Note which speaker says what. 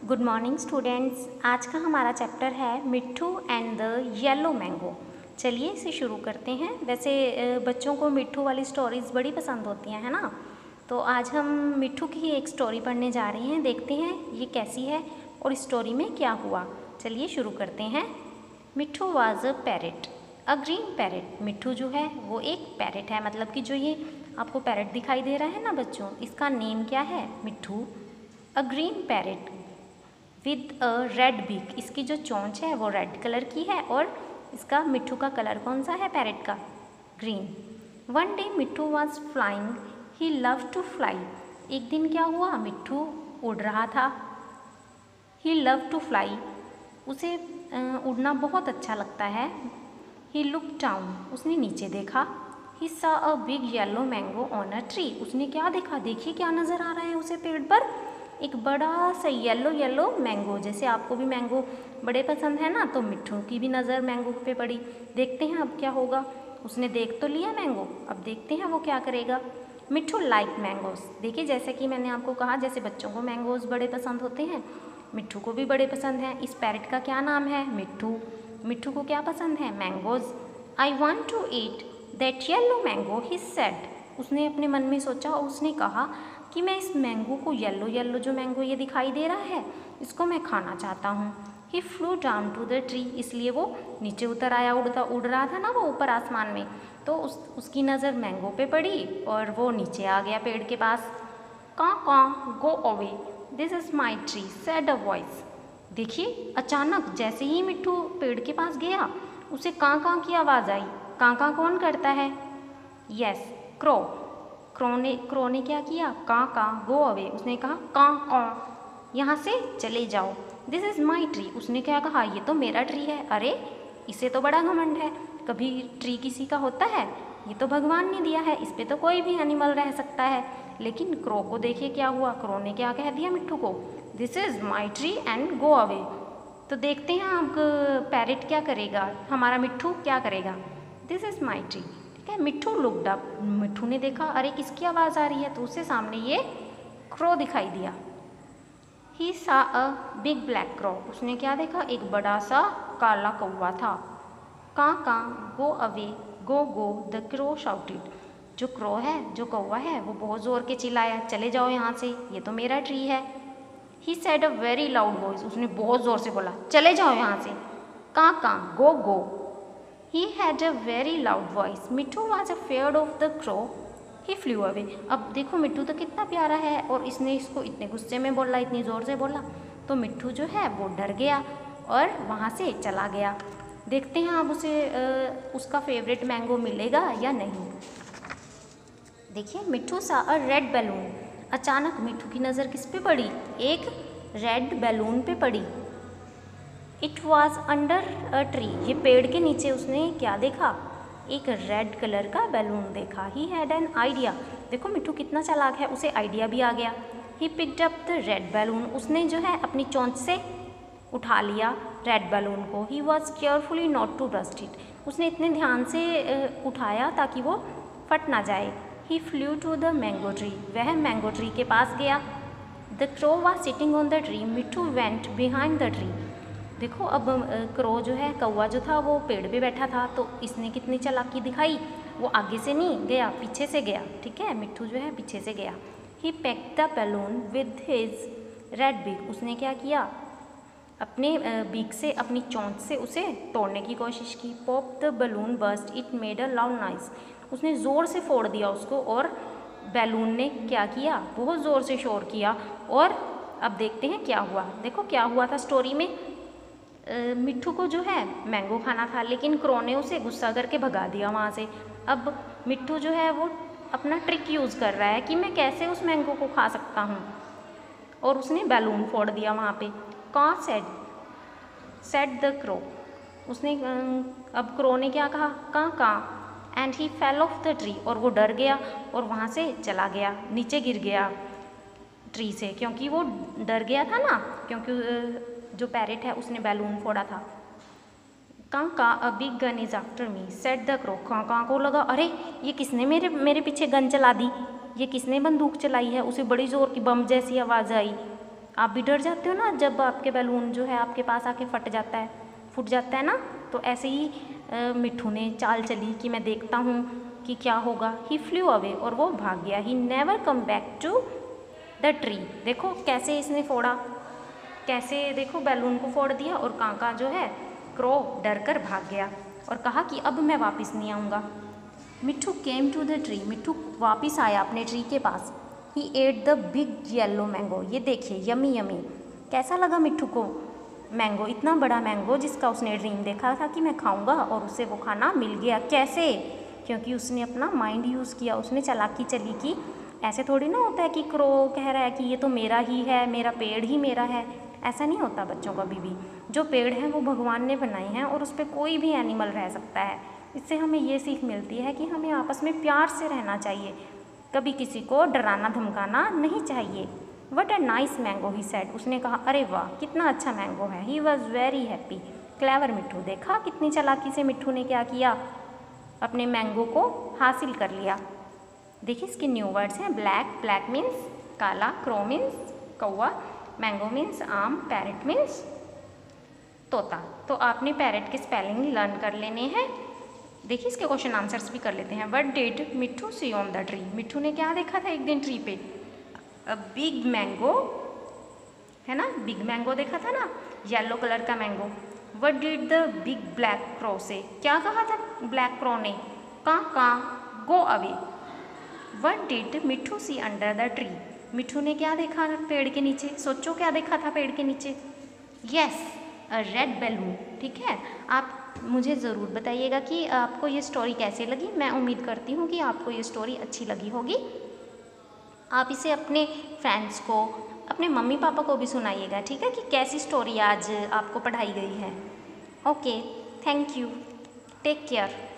Speaker 1: Good morning students. आज का हमारा चैप्टर है मिट्ठू एंड द येलो मैंगो। चलिए इसे शुरू करते हैं। वैसे बच्चों को मिट्ठू वाली स्टोरीज़ बड़ी पसंद होती हैं, है ना। तो आज हम मिट्ठू की एक स्टोरी पढ़ने जा रहे हैं। देखते हैं ये कैसी है और इस स्टोरी में क्या हुआ। चलिए शुरू करते हैं। Mitthu was a parrot, a green parrot. Mitthu जो है वो एक पैरेट है, मतलब कि जो ये आपको पैरेट दिखाई दे रहा है ना बच्चों, इसका नेम क्या है? Mitthu. A green parrot with a red beak. इसकी जो चोंच है वो रेड कलर की है और इसका मिट्ठू का कलर कौन सा है पैरेट का? Green. One day Mitthu was flying, he love to fly. एक दिन क्या हुआ, मिट्ठू उड़ रहा था। ही लव टू फ्लाई, उसे उड़ना बहुत अच्छा लगता है। ही लुक डाउन, उसने नीचे देखा। He saw a big yellow mango on a tree. उसने क्या देखा? देखिए क्या नज़र आ रहा है उसे पेड़ पर? एक बड़ा सा येलो मैंगो। जैसे आपको भी मैंगो बड़े पसंद है ना, तो मिट्ठू की भी नज़र मैंगो पे पड़ी। देखते हैं अब क्या होगा। उसने देख तो लिया मैंगो, अब देखते हैं वो क्या करेगा। मिट्ठू लाइक मैंगोज। देखिए जैसे कि मैंने आपको कहा, जैसे बच्चों को मैंगोज बड़े पसंद होते हैं, मिट्ठू को भी बड़े पसंद हैं। इस पैरेट का क्या नाम है? मिट्ठू। मिट्ठू को क्या पसंद है? Mangoes. I want to eat that yellow mango, he said. उसने अपने मन में सोचा और उसने कहा कि मैं इस मैंगो को, येलो जो मैंगो ये दिखाई दे रहा है, इसको मैं खाना चाहता हूँ। He flew down to the tree, इसलिए वो नीचे उतर आया। उड़ रहा था ना वो ऊपर आसमान में, तो उसकी नज़र मैंगो पे पड़ी और वो नीचे आ गया पेड़ के पास। Caw go away, this is my tree, said a voice. देखिए अचानक जैसे ही मिट्ठू पेड़ के पास गया, उसे काँ की आवाज़ आई। काँ कौन करता है? Yes, crow. क्रो ने क्या किया? काँ गो अवे। उसने कहा काँ, यहाँ से चले जाओ। This is my tree. उसने क्या कहा? ये तो मेरा ट्री है। अरे इसे तो बड़ा घमंड है, कभी ट्री किसी का होता है? ये तो भगवान ने दिया है, इस पर तो कोई भी एनिमल रह सकता है। लेकिन क्रो को देखिए क्या हुआ। क्रो ने क्या कह दिया मिट्ठू को? This is my tree and go away. तो देखते हैं अब पैरेट क्या करेगा, हमारा मिट्ठू क्या करेगा। दिस इज़ माई ट्री, ठीक है। मिट्ठू लुक्ड अप, मिट्ठू ने देखा अरे किसकी आवाज़ आ रही है, तो उससे सामने ये क्रो दिखाई दिया। ही सा अ बिग ब्लैक क्रो। उसने क्या देखा? एक बड़ा सा काला कौवा था। Caw go away, go the crow shouted. जो क्रो है, जो कौवा है, वो बहुत ज़ोर के चिल्लाया, चले जाओ यहाँ से, ये तो मेरा ट्री है। He said a very loud voice. उसने बहुत ज़ोर से बोला, चले जाओ यहाँ से। काँ गो। He had a very loud voice. Mitthu was afraid of the crow. He flew away. अब देखो मिट्ठू तो कितना प्यारा है और इसने इसको इतने गुस्से में बोला, इतनी ज़ोर से बोला, तो मिट्ठू जो है वो डर गया और वहाँ से चला गया। देखते हैं अब उसे उसका फेवरेट मैंगो मिलेगा या नहीं। देखिए मिट्ठू सा अ रेड बैलून। अचानक मिट्ठू की नज़र किस पे पड़ी? एक रेड बैलून पे पड़ी। It was under a tree. ये पेड़ के नीचे उसने क्या देखा? एक रेड कलर का बैलून देखा। He had an idea. देखो मिट्ठू कितना चालाक है, उसे आइडिया भी आ गया। He picked up the red balloon. उसने जो है अपनी चोंच से उठा लिया रेड बैलून को। He was carefully not to burst it. उसने इतने ध्यान से उठाया ताकि वो फट ना जाए। He flew to the mango tree. वह मैंगो ट्री के पास गया। The crow was sitting on the tree. Mitthu went behind the tree. देखो अब क्रो जो है, कौवा जो था, वो पेड़ पे बैठा था, तो इसने कितनी चालाकी दिखाई। वो आगे से नहीं गया, पीछे से गया, ठीक है। मिट्ठू जो है पीछे से गया। He pecked the balloon with his red beak. उसने क्या किया? अपने बीक से, अपनी चोंच से उसे तोड़ने की कोशिश की। Pop the balloon burst, it made a loud noise. उसने ज़ोर से फोड़ दिया उसको और बैलून ने क्या किया? बहुत ज़ोर से शोर किया। और अब देखते हैं क्या हुआ। देखो क्या हुआ था स्टोरी में। मिट्ठू को जो है मैंगो खाना था, लेकिन क्रो ने उसे गुस्सा करके भगा दिया वहाँ से। अब मिट्ठू जो है वो अपना ट्रिक यूज़ कर रहा है कि मैं कैसे उस मैंगो को खा सकता हूँ, और उसने बैलून फोड़ दिया वहाँ पे। कौन सेड द क्रो। उसने अब क्रो ने क्या कहा? Caw and he fell off the tree. और वो डर गया और वहाँ से चला गया, नीचे गिर गया ट्री से, क्योंकि वो डर गया था ना, क्योंकि जो पैरेट है उसने बैलून फोड़ा था। Caw a big gun is after me, said the crow. Caw को लगा अरे ये किसने मेरे पीछे गन चला दी, ये किसने बंदूक चलाई है। उसे बड़ी ज़ोर की बम जैसी आवाज़ आई। आप भी डर जाते हो ना जब आपके बैलून जो है आपके पास आके फट जाता है ना। तो ऐसे ही मिट्ठू ने चाल चली कि मैं देखता हूँ कि क्या होगा। ही फ्लू अवे, और वो भाग गया। He never come back to the tree. देखो कैसे इसने फोड़ा, कैसे देखो बैलून को फोड़ दिया, और कांका जो है क्रो डर कर भाग गया और कहा कि अब मैं वापस नहीं आऊँगा। मिट्ठू केम टू द ट्री, मिट्ठू वापस आया अपने ट्री के पास। He ate the big yellow mango, ये देखिए यमी यमी। कैसा लगा मिट्ठू को मैंगो, इतना बड़ा मैंगो जिसका उसने ड्रीम देखा था कि मैं खाऊंगा, और उसे वो खाना मिल गया। कैसे? क्योंकि उसने अपना माइंड यूज़ किया, उसने चालाकी चली की। ऐसे थोड़ी ना होता है कि क्रो कह रहा है कि ये तो मेरा ही है, मेरा पेड़ ही मेरा है। ऐसा नहीं होता बच्चों कभी भी। जो पेड़ हैं वो भगवान ने बनाए हैं, और उस पर कोई भी एनिमल रह सकता है। इससे हमें ये सीख मिलती है कि हमें आपस में प्यार से रहना चाहिए, कभी किसी को डराना धमकाना नहीं चाहिए। What a nice mango he said, उसने कहा अरे वाह कितना अच्छा मैंगो है। He was very happy. Clever Mitthu, देखा कितनी चालाकी से मिट्ठू ने क्या किया, अपने मैंगो को हासिल कर लिया। देखिए इसके न्यू वर्ड्स हैं। ब्लैक, ब्लैक मीन्स काला, क्रो मीन्स कौवा, मैंगो मीन्स आम, पैरेट मीन्स तोता। तो आपने पैरेट के स्पेलिंग लर्न कर लेने हैं। देखिए इसके क्वेश्चन आंसर्स भी कर लेते हैं। What did Mitthu C on the tree, मिट्ठू ने क्या देखा था एक दिन ट्री पे? अ बिग मैंगो, है ना, बिग मैंगो देखा था ना, येलो कलर का mango. What did the big black crow से, क्या कहा था ब्लैक क्रो ने? का go away. What did Mitthu C under the tree, मिट्ठू ने क्या देखा पेड़ के नीचे? सोचो क्या देखा था पेड़ के नीचे? Yes, a red balloon. ठीक है, आप मुझे ज़रूर बताइएगा कि आपको ये स्टोरी कैसे लगी। मैं उम्मीद करती हूँ कि आपको ये स्टोरी अच्छी लगी होगी। आप इसे अपने फ्रेंड्स को, अपने मम्मी पापा को भी सुनाइएगा, ठीक है, कि कैसी स्टोरी आज आपको पढ़ाई गई है। Okay, thank you, take care.